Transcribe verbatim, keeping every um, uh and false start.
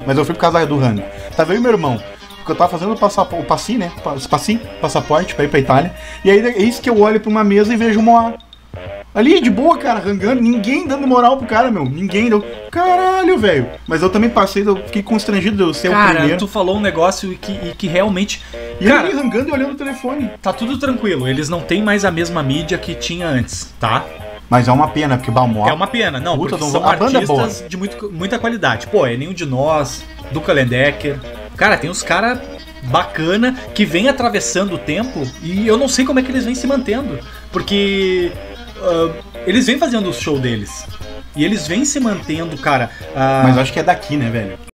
Mas eu fui por causa do rango. Tava eu e meu irmão. Porque eu tava fazendo o, passap o passi, né? O passi, passaporte pra ir pra Itália. E aí é isso que eu olho pra uma mesa e vejo uma... Ali, de boa, cara, rangando, ninguém dando moral pro cara, meu. Ninguém deu. Caralho, velho. Mas eu também passei, eu fiquei constrangido de eu ser cara, o primeiro. Cara, tu falou um negócio e que, e que realmente... E cara, ele rangando e olhando o telefone. Tá tudo tranquilo, eles não têm mais a mesma mídia que tinha antes, tá? Mas é uma pena, porque Balmor... É uma pena, não, porque não... são a banda artistas é boa. de muito, muita qualidade. Pô, é Nenhum de Nós, Duca Lendecker. Cara, tem uns caras bacana que vem atravessando o tempo e eu não sei como é que eles vêm se mantendo. Porque... Uh, eles vêm fazendo o show deles. E eles vêm se mantendo, cara. Uh... Mas eu acho que é daqui, né, velho?